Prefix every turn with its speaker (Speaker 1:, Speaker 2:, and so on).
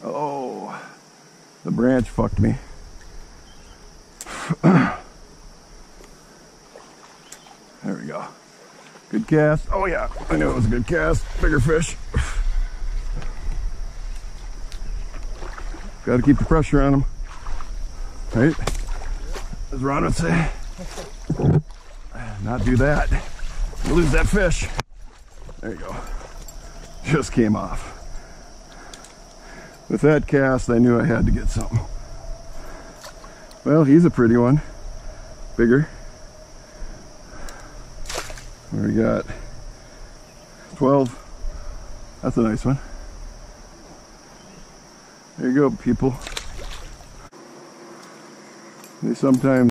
Speaker 1: Oh, the branch fucked me. There we go. Good cast. Oh yeah, I knew it was a good cast. Bigger fish. Got to keep the pressure on them, right? As Ron would say. Not do that. You lose that fish. There you go. Just came off. With that cast, I knew I had to get something. Well, he's a pretty one. Bigger. What do we got? 12. That's a nice one. There you go, people. They sometimes